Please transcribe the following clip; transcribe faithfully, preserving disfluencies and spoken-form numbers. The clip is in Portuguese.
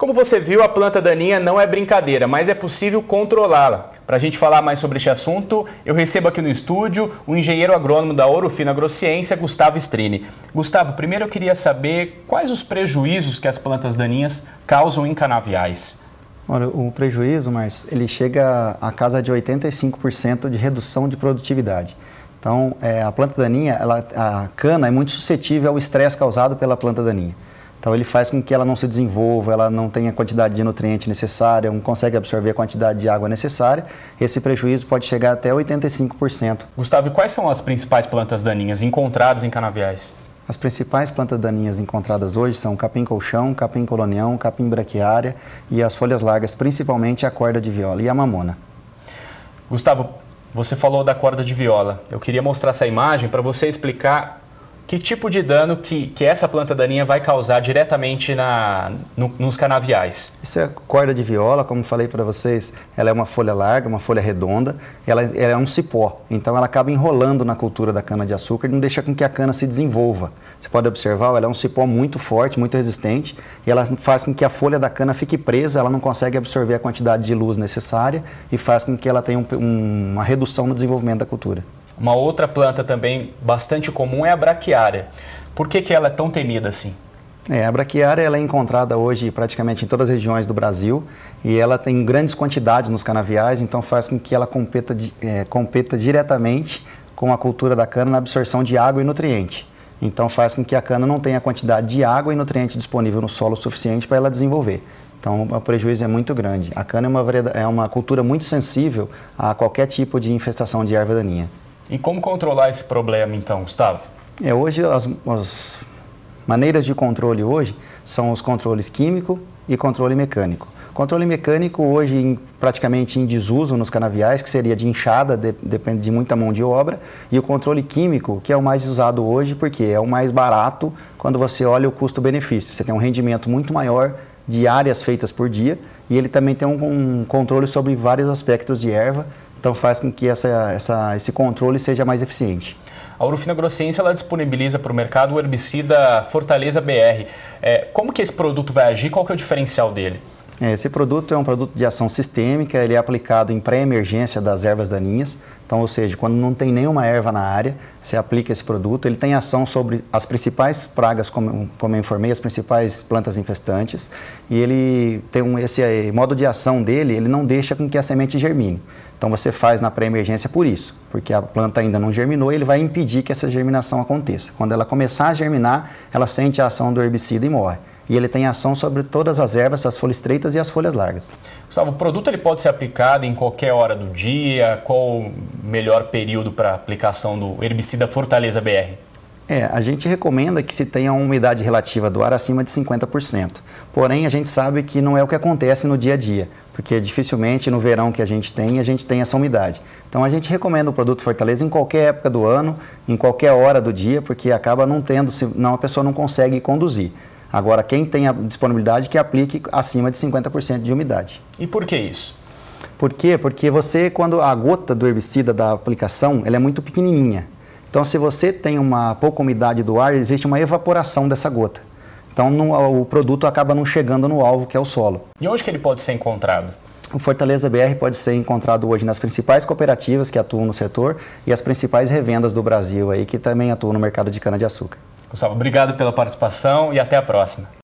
Como você viu, a planta daninha não é brincadeira, mas é possível controlá-la. Para a gente falar mais sobre este assunto, eu recebo aqui no estúdio o engenheiro agrônomo da Ouro Fino Agrociência, Gustavo Strini. Gustavo, primeiro eu queria saber quais os prejuízos que as plantas daninhas causam em canaviais. Olha, o prejuízo, Márcio, ele chega a casa de oitenta e cinco por cento de redução de produtividade. Então, é, a planta daninha, ela, a cana é muito suscetível ao estresse causado pela planta daninha. Então, ele faz com que ela não se desenvolva, ela não tenha a quantidade de nutriente necessária, não consegue absorver a quantidade de água necessária. Esse prejuízo pode chegar até oitenta e cinco por cento. Gustavo, e quais são as principais plantas daninhas encontradas em canaviais? As principais plantas daninhas encontradas hoje são capim-colchão, capim-colonião, capim-braquiária e as folhas largas, principalmente a corda de viola e a mamona. Gustavo, você falou da corda de viola. Eu queria mostrar essa imagem para você explicar que tipo de dano que, que essa planta daninha vai causar diretamente na, no, nos canaviais. Isso é a corda de viola, como falei para vocês, ela é uma folha larga, uma folha redonda, ela, ela é um cipó, então ela acaba enrolando na cultura da cana-de-açúcar e não deixa com que a cana se desenvolva. Você pode observar, ela é um cipó muito forte, muito resistente, e ela faz com que a folha da cana fique presa, ela não consegue absorver a quantidade de luz necessária e faz com que ela tenha um, um, uma redução no desenvolvimento da cultura. Uma outra planta também bastante comum é a braquiária. Por que que ela é tão temida assim? É, a braquiária ela é encontrada hoje praticamente em todas as regiões do Brasil e ela tem grandes quantidades nos canaviais, então faz com que ela competa, é, competa diretamente com a cultura da cana na absorção de água e nutriente. Então faz com que a cana não tenha a quantidade de água e nutriente disponível no solo suficiente para ela desenvolver. Então o prejuízo é muito grande. A cana é uma, é uma cultura muito sensível a qualquer tipo de infestação de erva daninha. E como controlar esse problema então, Gustavo? É, hoje as, as maneiras de controle hoje são os controles químico e controle mecânico. Controle mecânico hoje em, praticamente em desuso nos canaviais, que seria de enxada, de, depende de muita mão de obra, e o controle químico, que é o mais usado hoje porque é o mais barato quando você olha o custo-benefício. Você tem um rendimento muito maior de áreas feitas por dia e ele também tem um, um controle sobre vários aspectos de erva. Então faz com que essa, essa, esse controle seja mais eficiente. A Ouro Fino Agrociência ela disponibiliza para o mercado o herbicida Fortaleza B R. É, como que esse produto vai agir? Qual que é o diferencial dele? É, esse produto é um produto de ação sistêmica, ele é aplicado em pré-emergência das ervas daninhas. Então, ou seja, quando não tem nenhuma erva na área, você aplica esse produto. Ele tem ação sobre as principais pragas, como, como eu informei, as principais plantas infestantes. E ele tem um, esse modo de ação dele, ele não deixa com que a semente germine. Então você faz na pré-emergência por isso, porque a planta ainda não germinou e ele vai impedir que essa germinação aconteça. Quando ela começar a germinar, ela sente a ação do herbicida e morre. E ele tem ação sobre todas as ervas, as folhas estreitas e as folhas largas. Gustavo, o produto ele pode ser aplicado em qualquer hora do dia? Qual o melhor período para aplicação do herbicida Fortaleza B R? É, a gente recomenda que se tenha uma umidade relativa do ar acima de cinquenta por cento. Porém, a gente sabe que não é o que acontece no dia a dia, porque dificilmente no verão que a gente tem, a gente tem essa umidade. Então a gente recomenda o produto Fortaleza em qualquer época do ano, em qualquer hora do dia, porque acaba não tendo, senão a pessoa não consegue conduzir. Agora, quem tem a disponibilidade, que aplique acima de cinquenta por cento de umidade. E por que isso? Por quê? Porque você, quando a gota do herbicida da aplicação, ela é muito pequenininha. Então, se você tem uma pouca umidade do ar, existe uma evaporação dessa gota. Então, no, o produto acaba não chegando no alvo, que é o solo. E onde que ele pode ser encontrado? O Fortaleza B R pode ser encontrado hoje nas principais cooperativas que atuam no setor e as principais revendas do Brasil, aí, que também atuam no mercado de cana-de-açúcar. Gustavo, obrigado pela participação e até a próxima.